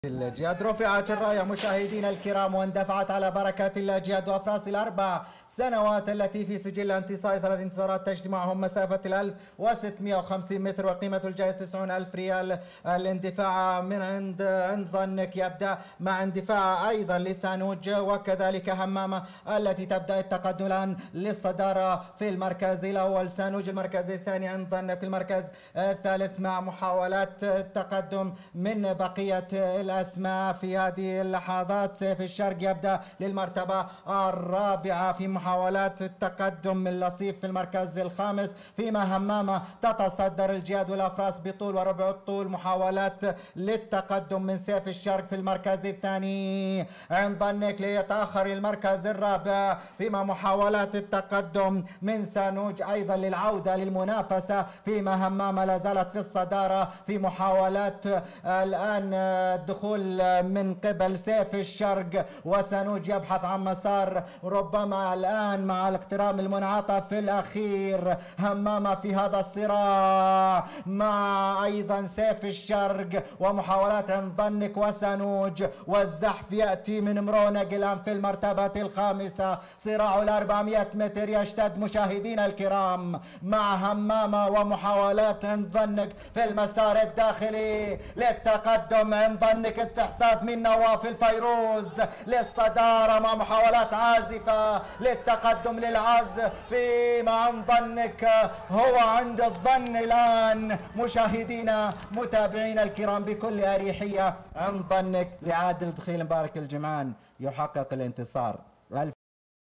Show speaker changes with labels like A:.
A: الجهاد رفعت الراية مشاهدينا الكرام واندفعت على بركات الله جهاد وافراس الاربع سنوات التي في سجل انتصار 3 انتصارات تجمعهم مسافة 1650 متر وقيمة الجائزة 90,000 ريال. الاندفاع من عند ظنك يبدأ مع اندفاع ايضا لسانوج وكذلك همامة التي تبدأ التقدم الان للصدارة في المركز الاول. سانوج المركز الثاني عند ظنك في المركز الثالث مع محاولات التقدم من بقية الأسماء في هذه اللحظات. سيف الشرق يبدأ للمرتبة الرابعة في محاولات التقدم من لصيف في المركز الخامس، فيما همامة تتصدر الجهاد والأفراس بطول وربع الطول. محاولات للتقدم من سيف الشرق في المركز الثاني عند ظنك ليتأخر المركز الرابع، فيما محاولات التقدم من سانوج أيضا للعودة للمنافسة، فيما همامة لا زالت في الصدارة في محاولات الآن الدخول من قبل سيف الشرق. وسانوج يبحث عن مسار ربما الآن مع الاقتراب المنعطف الأخير. همامة في هذا الصراع مع أيضا سيف الشرق ومحاولات عند ظنك وسانوج، والزحف يأتي من مرونق الآن في المرتبة الخامسة. صراع 400 متر يشتد مشاهدينا الكرام مع همامة ومحاولات عند ظنك في المسار الداخلي للتقدم. عند ظنك استحثاث من نواف الفيروز للصدارة مع محاولات عازفة للتقدم للعزف، فيما عند ظنك هو عند الظن الآن مشاهدينا متابعينا الكرام بكل أريحية. عند ظنك لعادل دخيل مبارك الجمعان يحقق الانتصار.